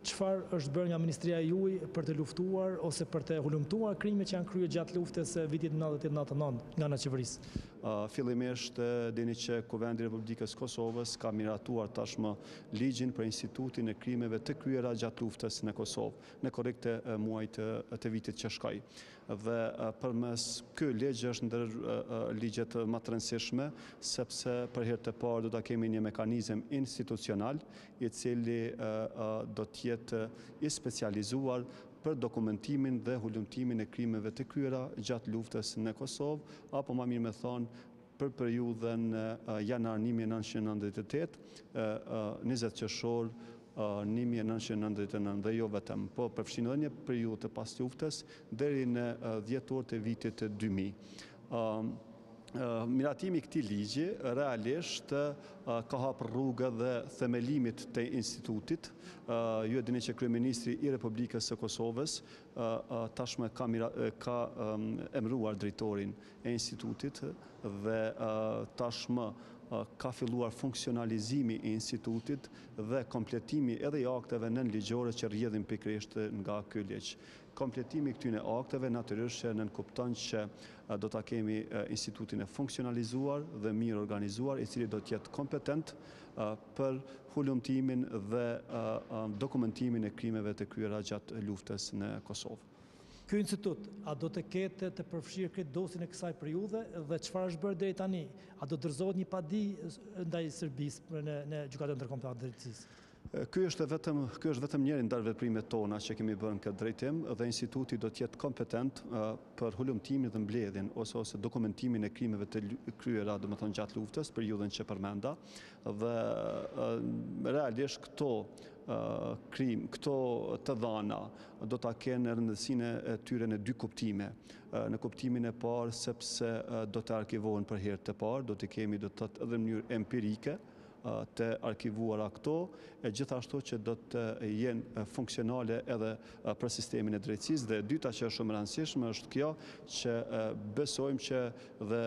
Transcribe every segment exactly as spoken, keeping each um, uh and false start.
çfarë është bërë nga Ministria juaj për të luftuar ose për të hulumtuar krimet që janë kryer gjatë luftës së vitit nëntëdhjetë nëntëdhjetë nga ana e qeverisë? Uh, fillimisht dini që Kuvendi i Republikës Kosovës ka miratuar tashmë ligjin për institutin e krimeve të kryera gjatë luftës në Kosovë në korrekte uh, muajt uh, të vitit që shkoi. Dhe uh, përmes ky ligj është ndër uh, ligjet më të rëndësishme, sepse për herë të parë do ta kemi një mekanizëm institucional i cili uh, uh, do të jetë i specializuar për dokumentimin dhe hulumtimin e krimeve të kryera gjatë luftës në Kosovë, apo më mirë me thonë për periudhën uh, janar një mijë e nëntëqind e nëntëdhjetë e tetë, uh, uh, njëzet qershor uh, një mijë e nëntëqind e nëntëdhjetë e nëntë, dhe jo vetëm, po përfshin edhe një periudhë të pas luftës deri në uh, dhjetor të vitit dy mijë. Uh, Uh, miratimi këtij ligji realisht uh, ka hapur rrugë dhe themelimit të institutit. Uh, ju e dini që Kryeministri i Republikës së Kosovës uh, uh, tashmë ka, mira, uh, ka um, emëruar drejtorin e institutit dhe uh, tashmë uh, ka filluar funksionalizimi i institutit dhe kompletimi edhe i akteve nënligjore që rrjedhin pikërisht nga ky ligj. Kompletimi i këtyre akteve natyrisht që nënkupton që uh, do ta kemi uh, institutin e funksionalizuar dhe mirë organizuar, i cili do të jetë kompetent uh, për hulumtimin dhe uh, uh, dokumentimin e krimeve të kryera gjatë luftës në Kosovë. Ky institut, a do të ketë të përfshirë këtë dosin e kësaj periudhe dhe çfarë është bërë deri tani? A do dorëzohet një padi ndaj Serbisë në, në gjykatën ndërkombëtare të drejtësisë? Ky është vetëm ky është vetëm njëri ndër veprimet tona që kemi bërë në këtë drejtim, dhe instituti do të jetë kompetent uh, për hulumtimin dhe mbledhjen ose ose dokumentimin e krimeve të kryera, domethënë gjatë luftës, periudhën që përmenda, dhe uh, realisht këto uh, krim, këto të dhëna do ta kenë rëndësinë e tyre në dy kuptime. Uh, në kuptimin e parë sepse uh, do të arkivohen për herë të parë, do të kemi do të thotë edhe në mënyrë empirike të arkivuara këto, e gjithashtu që do të jenë funksionale edhe për sistemin e drejtësisë. Dhe e dyta që është shumë e rëndësishme është kjo që besojmë që dhe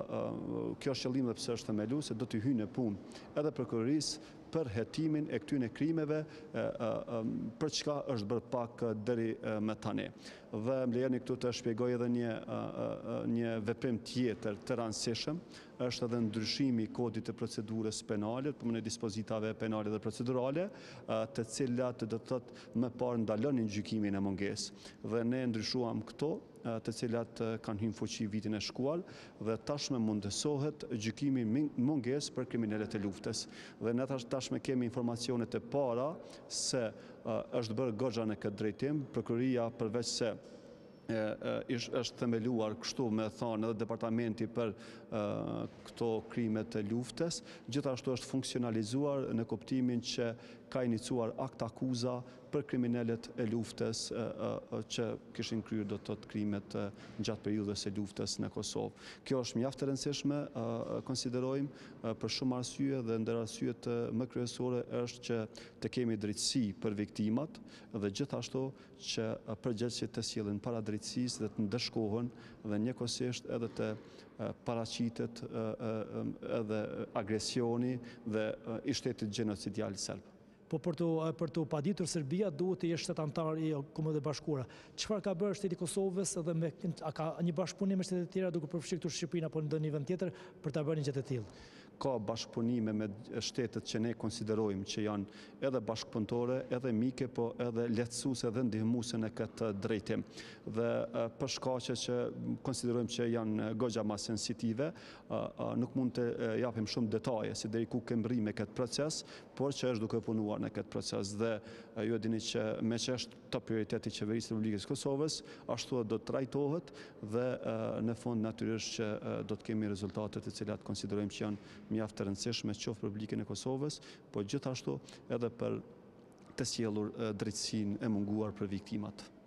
kjo është qëllimi dhe pse është themeluar, se do të hyjë në punë edhe prokurorisë për hetimin e këtyre krimeve, për çka është bërë pak deri më tani. Dhe më lejoni këtu të shpjegoj edhe një një veprim tjetër të rëndësishëm, është edhe ndryshimi i kodit të procedurës penale, për në dispozitave penale dhe procedurale, të cilat do të thotë më parë ndalonin gjykimin e mungesë. Dhe ne ndryshuam këto, të cilat kanë hyrë në fuqi vitin e shkuar, dhe tashmë mundësohet gjykimi mungesë për kriminalet e luftës. Dhe ne tashmë kemi informacionet e para se është bërë goxha në këtë drejtim. Prokuroria përveç se është themeluar kështu me thonë edhe departamenti për uh, këto krimet të luftës, gjithashtu është funksionalizuar në kuptimin që ka iniciuar akt akuza për kriminalet e luftës uh, uh, që kishin kryer do të thotë krimet uh, gjatë periudhës së luftës në Kosovë. Kjo është mjaft e rëndësishme, uh, konsiderojmë uh, për shumë arsye, dhe ndër arsyet uh, më kryesore është që të kemi drejtësi për viktimat dhe gjithashtu që uh, përgjegjësit të sjellin para drejtësisë dhe të ndëshkohen dhe njëkohësisht edhe të paraqitet edhe agresioni dhe i shtetit gjenocidial serb. Po për të, për të paditur Serbia duhet të jesh shtet antar i Kombeve të Bashkuara. Çfarë ka bërë shteti i Kosovës dhe me a ka një bashkëpunim me shtetet e tjera duke përfshirë këtu Shqipërinë apo në ndonjë vend tjetër për ta bërë një gjë të tillë? Ka bashkëpunime me shtetet që ne konsiderojmë që janë edhe bashkëpunëtore, edhe mike, po edhe lehtësuese dhe ndihmuese në këtë drejtim. Dhe për shkaqe që konsiderojmë që janë goxha më sensitive, nuk mund të japim shumë detaje se deri ku kemi rrinë me këtë proces, por që është duke punuar në këtë proces. Dhe ju e dini që me që është top prioriteti i qeverisë së Republikës Kosovës, ashtu do të trajtohet dhe në fund natyrisht që do të kemi rezultate të cilat konsiderojmë që janë mjaft të rëndësishme qoftë për Republikën e Kosovës, po gjithashtu edhe për të sjellur drejtësinë e munguar për viktimat.